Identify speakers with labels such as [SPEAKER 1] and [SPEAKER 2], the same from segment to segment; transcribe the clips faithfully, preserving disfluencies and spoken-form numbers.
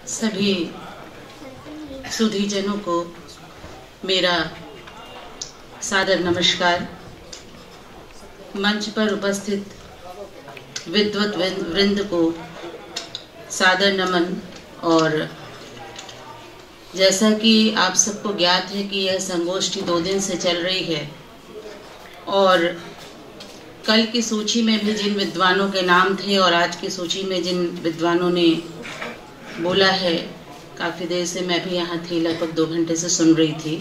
[SPEAKER 1] सभी सुधीजनों को मेरा सादर नमस्कार। मंच पर उपस्थित विद्वत वृंद को सादर नमन। और जैसा कि आप सबको ज्ञात है कि यह संगोष्ठी दो दिन से चल रही है और कल की सूची में भी जिन विद्वानों के नाम थे और आज की सूची में जिन विद्वानों ने बोला है, काफ़ी देर से मैं भी यहाँ थी, लगभग दो घंटे से सुन रही थी।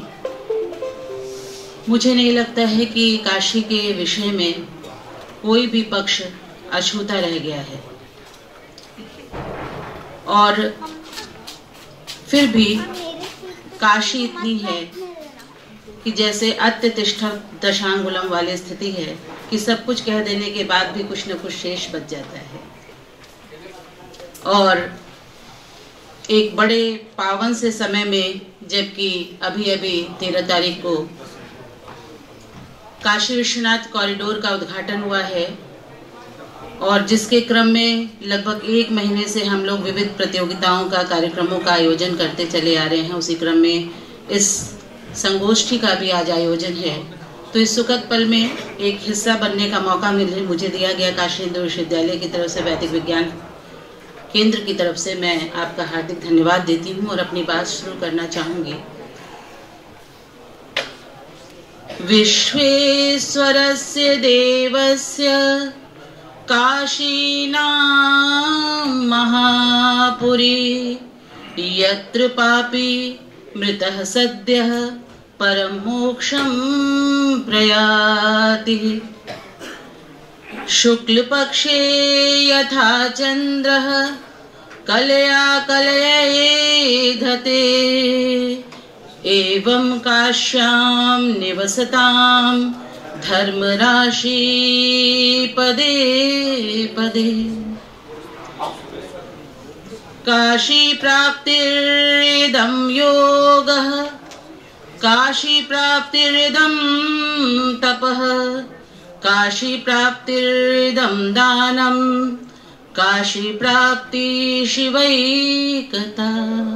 [SPEAKER 1] मुझे नहीं लगता है कि काशी के विषय में कोई भी पक्ष अछूता रह गया है। और फिर भी काशी इतनी है कि जैसे अत्य तिष्ठा दशांगुलम वाली स्थिति है कि सब कुछ कह देने के बाद भी कुछ न कुछ शेष बच जाता है। और एक बड़े पावन से समय में, जबकि अभी अभी तेरह तारीख को काशी विश्वनाथ कॉरिडोर का उद्घाटन हुआ है और जिसके क्रम में लगभग एक महीने से हम लोग विविध प्रतियोगिताओं का, कार्यक्रमों का आयोजन करते चले आ रहे हैं, उसी क्रम में इस संगोष्ठी का भी आज आयोजन है। तो इस सुखद पल में एक हिस्सा बनने का मौका मुझे दिया गया काशी हिंदू विश्वविद्यालय की तरफ से, वैदिक विज्ञान केंद्र की तरफ से। मैं आपका हार्दिक धन्यवाद देती हूँ और अपनी बात शुरू करना चाहूँगी। विश्वेश्वरस्य देवस्य काशीनां महापुरी यत्र पापी मृतः सद्यः परम मोक्षं प्रयाति। शुक्ल पक्षे यथा चंद्रः कलया कलयेधते एवं काश्यां निवसतां धर्मराशि पदे पदे। काशी प्राप्तिरिदं योगः काशी प्राप्तिरिदं तपः काशी प्राप्तिरिदं दानं काशी प्राप्ति शिवैकता।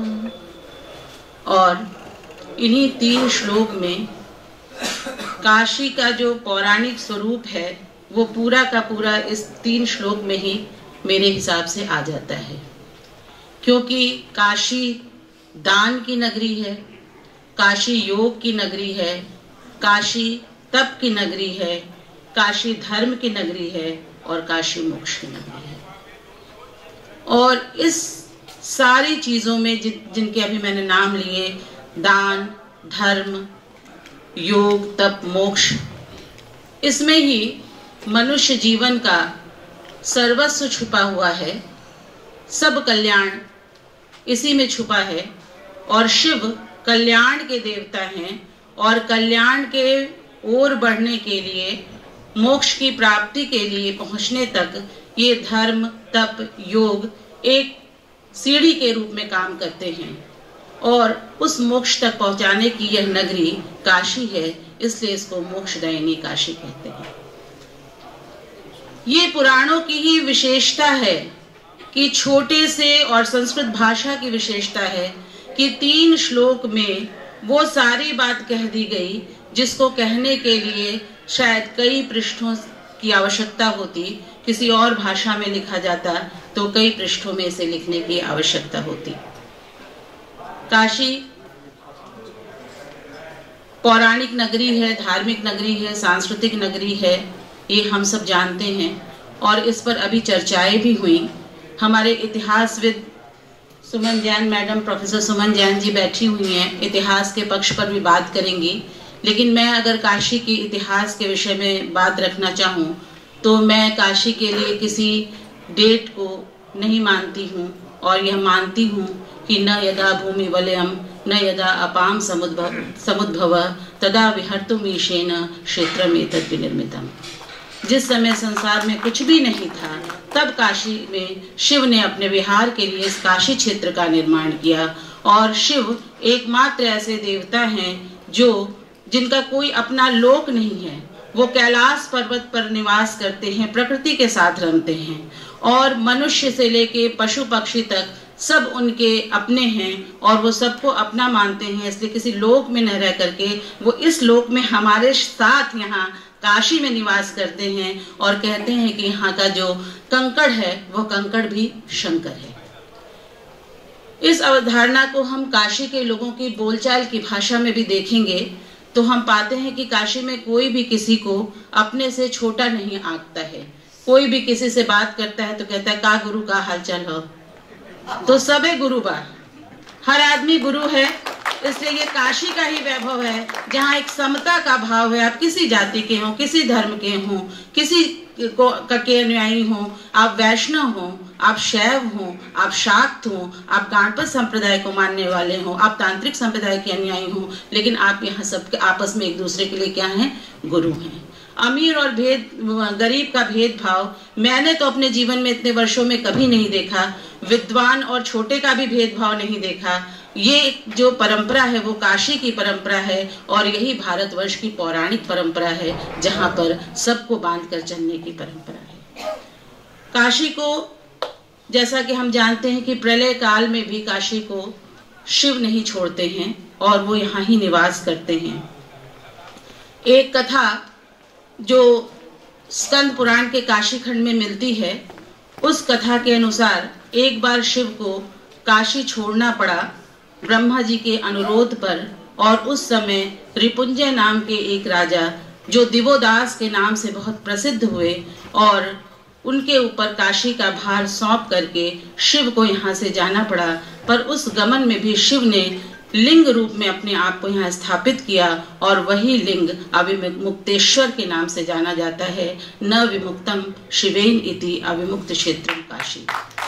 [SPEAKER 1] और इन्हीं तीन श्लोक में काशी का जो पौराणिक स्वरूप है वो पूरा का पूरा इस तीन श्लोक में ही मेरे हिसाब से आ जाता है। क्योंकि काशी दान की नगरी है, काशी योग की नगरी है, काशी तप की नगरी है, काशी धर्म की नगरी है और काशी मोक्ष की नगरी है। और इस सारी चीजों में जिन जिनके अभी मैंने नाम लिए, दान, धर्म, योग, तप, मोक्ष, इसमें ही मनुष्य जीवन का सर्वस्व छुपा हुआ है। सब कल्याण इसी में छुपा है। और शिव कल्याण के देवता हैं और कल्याण के ओर बढ़ने के लिए, मोक्ष की प्राप्ति के लिए पहुंचने तक ये धर्म, तप, योग एक सीढ़ी के रूप में काम करते हैं। और उस मोक्ष तक पहुंचाने की यह नगरी काशी है, इसलिए इसको मोक्षदायिनी काशी कहते हैं। ये पुराणों की ही विशेषता है कि छोटे से, और संस्कृत भाषा की विशेषता है कि तीन श्लोक में वो सारी बात कह दी गई जिसको कहने के लिए शायद कई पृष्ठों की आवश्यकता होती। किसी और भाषा में लिखा जाता तो कई पृष्ठों में इसे लिखने की आवश्यकता होती। काशी पौराणिक नगरी है, धार्मिक नगरी है, सांस्कृतिक नगरी है, ये हम सब जानते हैं और इस पर अभी चर्चाएं भी हुई। हमारे इतिहासविद सुमन जैन मैडम, प्रोफेसर सुमन जैन जी बैठी हुई हैं, इतिहास के पक्ष पर भी बात करेंगी। लेकिन मैं अगर काशी के इतिहास के विषय में बात रखना चाहूँ तो मैं काशी के लिए किसी डेट को नहीं मानती हूँ और यह मानती हूँ कि न यदा भूमि वलयम न यदा अपाम समुद्भव समुद्भव तदा विहर्तुमीशेन क्षेत्रमेतद् विनिर्मितम्। जिस समय संसार में कुछ भी नहीं था तब काशी में शिव ने अपने विहार के लिए इस काशी क्षेत्र का निर्माण किया। और शिव एकमात्र ऐसे देवता हैं जो जिनका कोई अपना लोक नहीं है। वो कैलाश पर्वत पर निवास करते हैं, प्रकृति के साथ रमते हैं और मनुष्य से लेके पशु पक्षी तक सब उनके अपने हैं और वो सबको अपना मानते हैं, इसलिए किसी लोक में न रह करके वो इस लोक में हमारे साथ यहाँ काशी में निवास करते हैं और कहते हैं कि यहाँ का जो कंकड़ है वो कंकड़ भी शंकर है। इस अवधारणा को हम काशी के लोगों की बोलचाल की भाषा में भी देखेंगे तो हम पाते हैं कि काशी में कोई भी किसी को अपने से छोटा नहीं आंकता है। कोई भी किसी से बात करता है तो कहता है का गुरु का हालचाल हो, तो सबे गुरु बा, हर आदमी गुरु है। इसलिए ये काशी का ही वैभव है जहाँ एक समता का भाव है। आप किसी जाति के हों, किसी धर्म के हों, किसी को के अनुयायी हों, आप वैष्णव हों, आप शैव हों, आप शाक्त हों, आप गणपत संप्रदाय को मानने वाले हों, आप तांत्रिक संप्रदाय के अनुयायी हों, लेकिन आप यहाँ सब आपस में एक दूसरे के लिए क्या हैं? गुरु हैं। अमीर और भेद गरीब का भेदभाव मैंने तो अपने जीवन में इतने वर्षों में कभी नहीं देखा। विद्वान और छोटे का भी भेदभाव नहीं देखा। ये जो परंपरा है वो काशी की परंपरा है और यही भारतवर्ष की पौराणिक परंपरा है जहाँ पर सबको बांध कर चलने की परंपरा है। काशी को जैसा कि हम जानते हैं कि प्रलय काल में भी काशी को शिव नहीं छोड़ते हैं और वो यहाँ ही निवास करते हैं। एक कथा जो स्कंद पुराण के काशी खंड में मिलती है, उस कथा के अनुसार एक बार शिव को काशी छोड़ना पड़ा ब्रह्मा जी के अनुरोध पर, और उस समय रिपुंजय नाम के एक राजा जो दिवोदास के नाम से बहुत प्रसिद्ध हुए और उनके ऊपर काशी का भार सौंप करके शिव को यहाँ से जाना पड़ा। पर उस गमन में भी शिव ने लिंग रूप में अपने आप को यहाँ स्थापित किया और वही लिंग अविमुक्तेश्वर के नाम से जाना जाता है। न विमुक्तम शिवेन इति अविमुक्त क्षेत्रम काशी।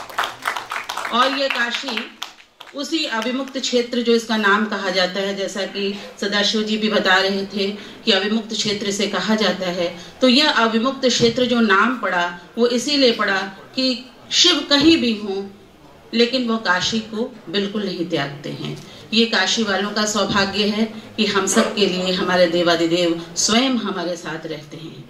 [SPEAKER 1] और ये काशी उसी अविमुक्त क्षेत्र जो इसका नाम कहा जाता है, जैसा कि सदाशिव जी भी बता रहे थे कि अविमुक्त क्षेत्र से कहा जाता है, तो यह अविमुक्त क्षेत्र जो नाम पड़ा वो इसीलिए पड़ा कि शिव कहीं भी हों लेकिन वो काशी को बिल्कुल नहीं त्यागते हैं। ये काशी वालों का सौभाग्य है कि हम सब के लिए हमारे देवादिदेव स्वयं हमारे साथ रहते हैं।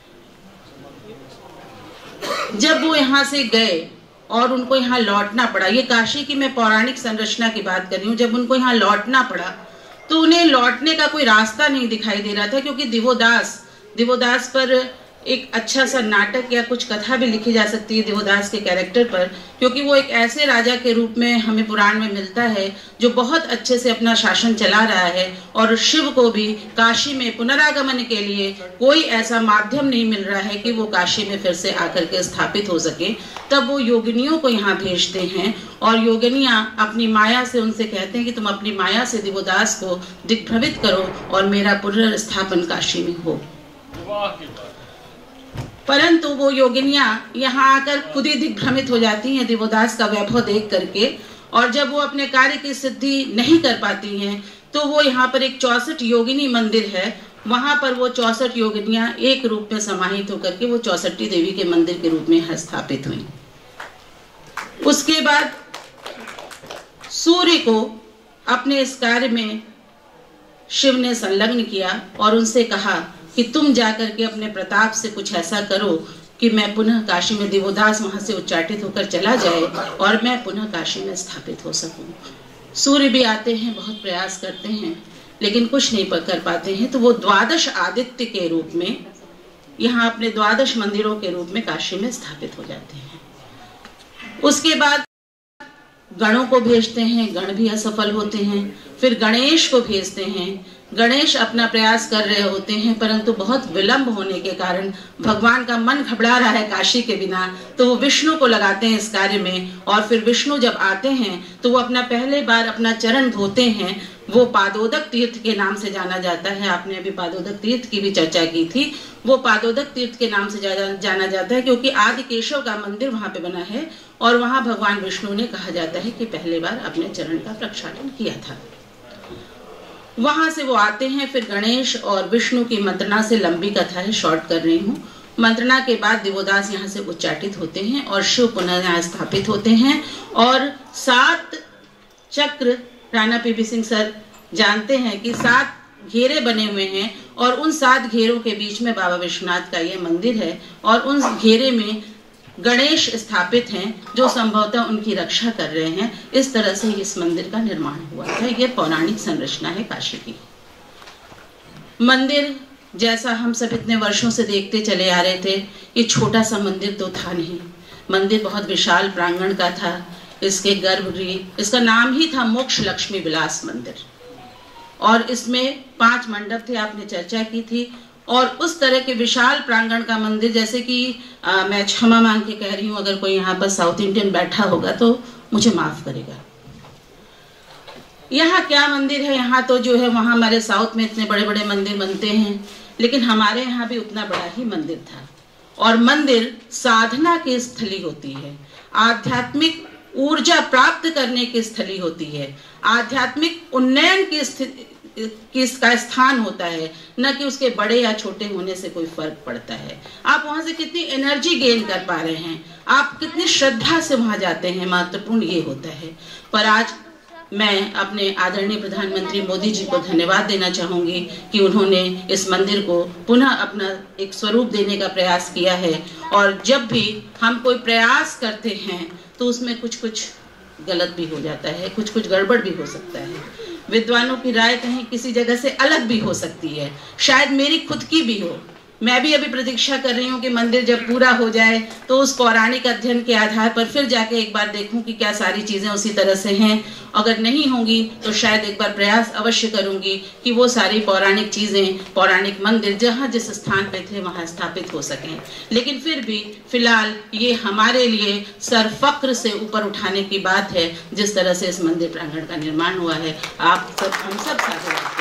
[SPEAKER 1] जब वो यहाँ से गए और उनको यहाँ लौटना पड़ा, ये काशी की मैं पौराणिक संरचना की बात कर रही हूँ, जब उनको यहाँ लौटना पड़ा तो उन्हें लौटने का कोई रास्ता नहीं दिखाई दे रहा था, क्योंकि दिवोदास दिवोदास पर एक अच्छा सा नाटक या कुछ कथा भी लिखी जा सकती है दिवोदास के कैरेक्टर पर, क्योंकि वो एक ऐसे राजा के रूप में हमें पुराण में मिलता है जो बहुत अच्छे से अपना शासन चला रहा है और शिव को भी काशी में पुनरागमन के लिए कोई ऐसा माध्यम नहीं मिल रहा है कि वो काशी में फिर से आकर के स्थापित हो सके। तब वो योगिनियों को यहाँ भेजते हैं और योगिनियाँ अपनी माया से उनसे कहते हैं कि तुम अपनी माया से दिवोदास को दिग्भ्रमित करो और मेरा पुनर्स्थापन काशी में हो। परंतु वो योगिनियां यहाँ आकर खुद ही दिग्भ्रमित हो जाती हैं दिवोदास का वैभव देख करके, और जब वो अपने कार्य की सिद्धि नहीं कर पाती हैं तो वो यहाँ पर एक चौसठ योगिनी मंदिर है, वहां पर वो चौसठ योगिनियां एक रूप में समाहित होकर के वो चौसठी देवी के मंदिर के रूप में स्थापित हुई। उसके बाद सूर्य को अपने इस कार्य में शिव ने संलग्न किया और उनसे कहा कि तुम जाकर के अपने प्रताप से कुछ ऐसा करो कि मैं पुनः काशी में, दिवोदास वहां से उच्चाटित होकर चला जाए और मैं पुनः काशी में स्थापित हो सकूं। सूर्य भी आते हैं, बहुत प्रयास करते हैं, लेकिन कुछ नहीं कर पाते हैं। तो वो द्वादश आदित्य के रूप में यहाँ अपने द्वादश मंदिरों के रूप में काशी में स्थापित हो जाते हैं। उसके बाद गणों को भेजते हैं, गण भी असफल होते हैं। फिर गणेश को भेजते हैं, गणेश अपना प्रयास कर रहे होते हैं, परंतु बहुत विलंब होने के कारण भगवान का मन घबरा रहा है काशी के बिना, तो वो विष्णु को लगाते हैं इस कार्य में। और फिर विष्णु जब आते हैं तो वो अपना पहले बार अपना चरण धोते हैं, वो पादोदक तीर्थ के नाम से जाना जाता है। आपने अभी पादोदक तीर्थ की भी चर्चा की थी। वो पादोदक तीर्थ के नाम से जा, जाना जाता है क्योंकि आदि केशव का मंदिर वहां पे बना है और वहां भगवान विष्णु ने कहा जाता है कि पहले बार अपने चरण का प्रक्षालन किया था। वहां से वो आते हैं। फिर गणेश और विष्णु की मंत्रणा से, लंबी कथा है, शॉर्ट कर रही हूँ, मंत्रणा के बाद दिवोदास यहाँ से उच्चाटित होते हैं और शिव पुनः यहाँ स्थापित होते हैं। और सात चक्र, राणा पीपी सिंह सर जानते हैं कि सात घेरे बने हुए हैं और उन सात घेरों के बीच में बाबा विश्वनाथ का ये मंदिर है और उन घेरे में गणेश स्थापित हैं जो संभवतः उनकी रक्षा कर रहे हैं। इस तरह से इस मंदिर का निर्माण हुआ था। यह पौराणिक संरचना है काशी की। मंदिर जैसा हम सब इतने वर्षों से देखते चले आ रहे थे, ये छोटा सा मंदिर तो था नहीं। मंदिर बहुत विशाल प्रांगण का था। इसके गर्भगृह, इसका नाम ही था मोक्ष लक्ष्मी विलास मंदिर, और इसमें पांच मंडप थे, आपने चर्चा की थी। और उस तरह के विशाल प्रांगण का मंदिर, जैसे कि आ, मैं क्षमा मांग के कह रही हूँ, अगर कोई यहाँ पर साउथ इंडियन बैठा होगा तो मुझे माफ करेगा। यहाँ क्या मंदिर है, यहाँ तो जो है, वहाँ हमारे साउथ में इतने बड़े बड़े मंदिर बनते हैं, लेकिन हमारे यहाँ भी उतना बड़ा ही मंदिर था। और मंदिर साधना की स्थली होती है, आध्यात्मिक ऊर्जा प्राप्त करने की स्थली होती है, आध्यात्मिक उन्नयन की स्थिति किसका स्थान होता है, न कि उसके बड़े या छोटे होने से कोई फर्क पड़ता है। आप वहां से कितनी एनर्जी गेन कर पा रहे हैं, आप कितनी श्रद्धा से वहां जाते हैं, महत्वपूर्ण ये होता है। पर आज मैं अपने आदरणीय प्रधानमंत्री मोदी जी को धन्यवाद देना चाहूंगी कि उन्होंने इस मंदिर को पुनः अपना एक स्वरूप देने का प्रयास किया है। और जब भी हम कोई प्रयास करते हैं तो उसमें कुछ कुछ गलत भी हो जाता है, कुछ कुछ गड़बड़ भी हो सकता है। विद्वानों की राय कहीं किसी जगह से अलग भी हो सकती है, शायद मेरी खुद की भी हो। मैं भी अभी प्रतीक्षा कर रही हूँ कि मंदिर जब पूरा हो जाए तो उस पौराणिक अध्ययन के आधार पर फिर जाके एक बार देखूं कि क्या सारी चीजें उसी तरह से हैं। अगर नहीं होंगी तो शायद एक बार प्रयास अवश्य करूंगी कि वो सारी पौराणिक चीजें, पौराणिक मंदिर जहाँ जिस स्थान पे थे वहाँ स्थापित हो सकें। लेकिन फिर भी फिलहाल ये हमारे लिए सरफक्र से ऊपर उठाने की बात है, जिस तरह से इस मंदिर प्रांगण का निर्माण हुआ है। आप सब, हम सब साझेदार।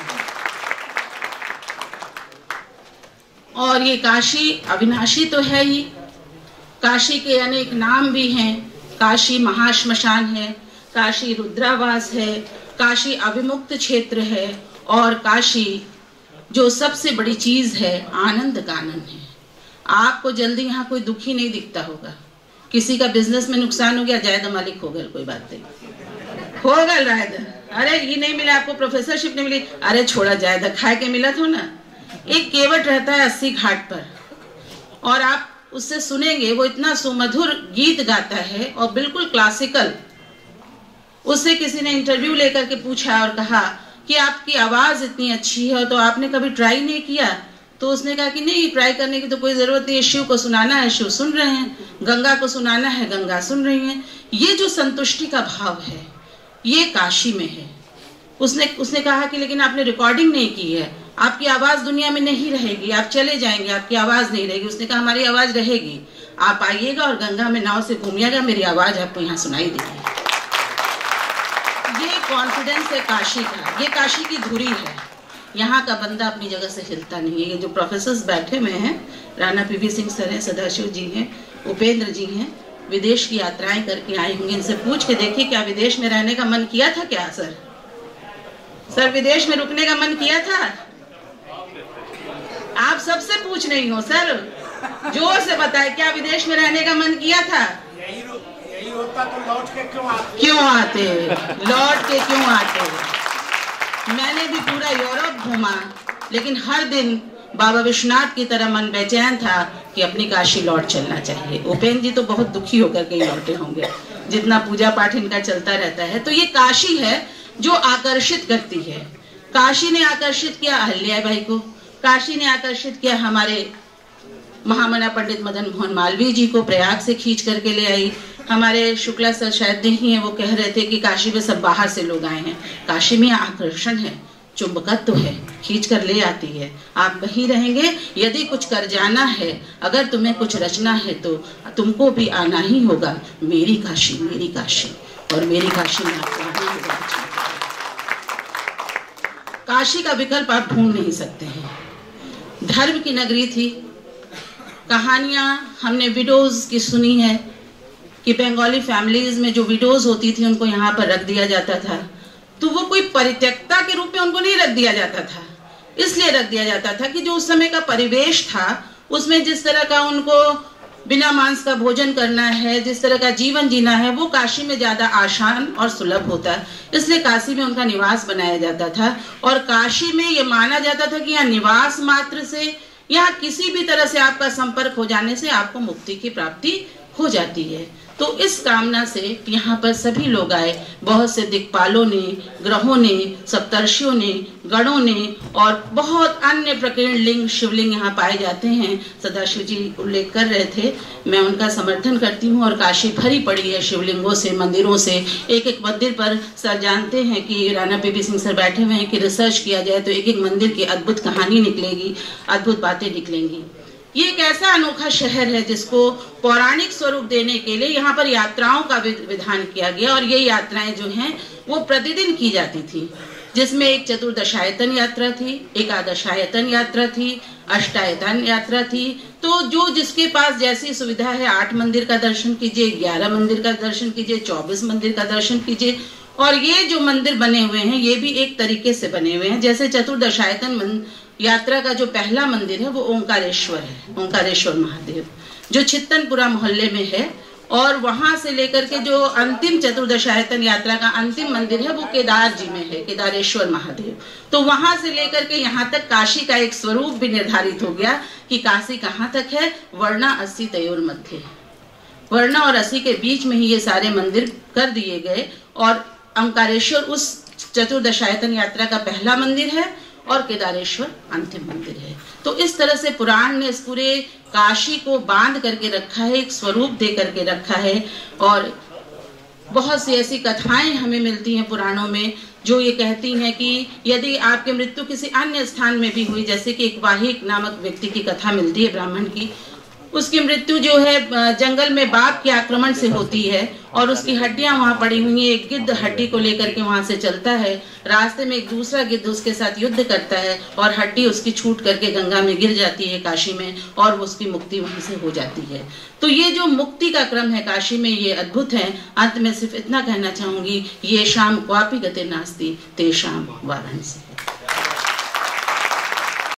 [SPEAKER 1] और ये काशी अविनाशी तो है ही, काशी के अनेक नाम भी हैं। काशी महाश्मशान है, काशी रुद्रावास है, काशी अविमुक्त क्षेत्र है, और काशी जो सबसे बड़ी चीज है आनंद कानन है। आपको जल्दी यहाँ कोई दुखी नहीं दिखता होगा। किसी का बिजनेस में नुकसान हो गया, जायदा मालिक हो गए, कोई बात नहीं, हो गल रायदा, अरे ये नहीं मिला आपको, प्रोफेसरशिप नहीं मिली, अरे छोड़ा जायदा, खाए के मिला तो ना। एक केवट रहता है अस्सी घाट पर, और आप उससे सुनेंगे, वो इतना सुमधुर गीत गाता है और बिल्कुल क्लासिकल। उससे किसी ने इंटरव्यू लेकर के पूछा और कहा कि आपकी आवाज इतनी अच्छी है तो आपने कभी ट्राई नहीं किया? तो उसने कहा कि नहीं, ट्राई करने की तो कोई जरूरत नहीं है, शिव को सुनाना है, शिव सुन रहे हैं, गंगा को सुनाना है, गंगा सुन रही हैं। ये जो संतुष्टि का भाव है ये काशी में है। उसने उसने कहा कि लेकिन आपने रिकॉर्डिंग नहीं की है, आपकी आवाज दुनिया में नहीं रहेगी, आप चले जाएंगे, आपकी आवाज नहीं रहेगी। उसने कहा हमारी आवाज रहेगी, आप आइएगा और गंगा में नाव से घूमिएगा, मेरी आवाज आपको यहाँ सुनाई देगी। ये कॉन्फिडेंस है काशी का, ये काशी की धुरी है। यहाँ का बंदा अपनी जगह से हिलता नहीं है। ये जो प्रोफेसर्स बैठे हुए हैं, राणा पीवी सिंह सर हैं, सदाशिव जी हैं, उपेंद्र जी हैं, विदेश की यात्राएं करके आए होंगे। इनसे पूछ के देखिए क्या विदेश में रहने का मन किया था क्या? सर सर विदेश में रुकने का मन किया था? आप सबसे पूछ रही हो सर, जोर से बताए, क्या विदेश में रहने का मन किया था?
[SPEAKER 2] यही यही होता तो लौट के क्यों आते
[SPEAKER 1] क्यों आते लौट के क्यों आते? मैंने भी पूरा यूरोप घूमा, लेकिन हर दिन बाबा विश्वनाथ की तरह मन बेचैन था कि अपनी काशी लौट चलना चाहिए। उपेंद्र जी तो बहुत दुखी होकर के लौटे होंगे, जितना पूजा पाठ इनका चलता रहता है। तो ये काशी है जो आकर्षित करती है। काशी ने आकर्षित किया अहल्या बाई को, काशी ने आकर्षित किया हमारे महामना पंडित मदन मोहन मालवीय जी को, प्रयाग से खींच करके ले आई। हमारे शुक्ला सर शायद नहीं है, वो कह रहे थे कि काशी में सब बाहर से लोग आए हैं। काशी में आकर्षण है, चुंबकत्व है, खींच कर ले आती है। आप वहीं रहेंगे, यदि कुछ कर जाना है, अगर तुम्हें कुछ रचना है तो तुमको भी आना ही होगा मेरी काशी, मेरी काशी, और मेरी काशी में आपको आना होगा। काशी का विकल्प आप ढूंढ नहीं सकते हैं। धर्म की नगरी थी। कहानियां हमने विडोज की सुनी है कि बंगाली फैमिलीज में जो विडोज होती थी उनको यहाँ पर रख दिया जाता था। तो वो कोई परित्यक्ता के रूप में उनको नहीं रख दिया जाता था, इसलिए रख दिया जाता था कि जो उस समय का परिवेश था उसमें जिस तरह का उनको बिना मांस का भोजन करना है, जिस तरह का जीवन जीना है, वो काशी में ज्यादा आसान और सुलभ होता है। इसलिए काशी में उनका निवास बनाया जाता था। और काशी में ये माना जाता था कि यहाँ निवास मात्र से यहाँ किसी भी तरह से आपका संपर्क हो जाने से आपको मुक्ति की प्राप्ति हो जाती है। तो इस कामना से यहाँ पर सभी लोग आए, बहुत से दिक्पालों ने, ग्रहों ने, सप्तर्षियों ने, गणों ने और बहुत अन्य प्रकीर्ण लिंग शिवलिंग यहाँ पाए जाते हैं। सदाशिव जी उल्लेख कर रहे थे, मैं उनका समर्थन करती हूँ। और काशी भरी पड़ी है शिवलिंगों से, मंदिरों से। एक एक मंदिर पर सर जानते हैं कि Rana P P Singh sir बैठे हुए हैं कि रिसर्च किया जाए तो एक एक मंदिर की अद्भुत कहानी निकलेगी, अद्भुत बातें निकलेंगी। ये एक ऐसा अनोखा शहर है जिसको पौराणिक स्वरूप देने के लिए यहाँ पर यात्राओं का विधान किया गया। और ये यात्राएं जो हैं वो प्रतिदिन की जाती थी, जिसमें एक चतुर्दशायतन यात्रा थी, एकादशायतन यात्रा थी, अष्टायतन यात्रा थी। तो जो जिसके पास जैसी सुविधा है, आठ मंदिर का दर्शन कीजिए, ग्यारह मंदिर का दर्शन कीजिए, चौबीस मंदिर का दर्शन कीजिए। और ये जो मंदिर बने हुए हैं ये भी एक तरीके से बने हुए हैं। जैसे चतुर्दशायतन यात्रा का जो पहला मंदिर है वो ओंकारेश्वर है, ओंकारेश्वर महादेव, जो छित्तनपुरा मोहल्ले में है। और वहां से लेकर के जो अंतिम चतुर्दशायतन यात्रा का अंतिम मंदिर है वो केदार जी में है, केदारेश्वर महादेव। तो वहां से लेकर के यहाँ तक काशी का एक स्वरूप भी निर्धारित हो गया कि काशी कहाँ तक है, वर्णा अस्सी तयोर मध्य, वर्णा और अस्सी के बीच में ही ये सारे मंदिर कर दिए गए। और ओंकारेश्वर उस चतुर्दशायतन यात्रा का पहला मंदिर है और केदारेश्वर अंतिम मंदिर है। तो इस तरह से पुराण ने इस पूरे काशी को बांध करके रखा है, एक स्वरूप दे करके रखा है। और बहुत सी ऐसी कथाएं हमें मिलती हैं पुराणों में जो ये कहती हैं कि यदि आपकी मृत्यु किसी अन्य स्थान में भी हुई, जैसे कि एक वाहिक नामक व्यक्ति की कथा मिलती है ब्राह्मण की, उसकी मृत्यु जो है जंगल में बाघ के आक्रमण से होती है और उसकी हड्डियां वहां पड़ी हुई हैं। एक गिद्ध हड्डी को लेकर के वहां से चलता है, रास्ते में एक दूसरा गिद्ध उसके साथ युद्ध करता है और हड्डी उसकी छूट करके गंगा में गिर जाती है काशी में, और उसकी मुक्ति वहां से हो जाती है। तो ये जो मुक्ति का क्रम है काशी में, ये अद्भुत है। अंत में सिर्फ इतना कहना चाहूंगी, ये शाम क्वापि गते नास्ति तेषां वाराणसी।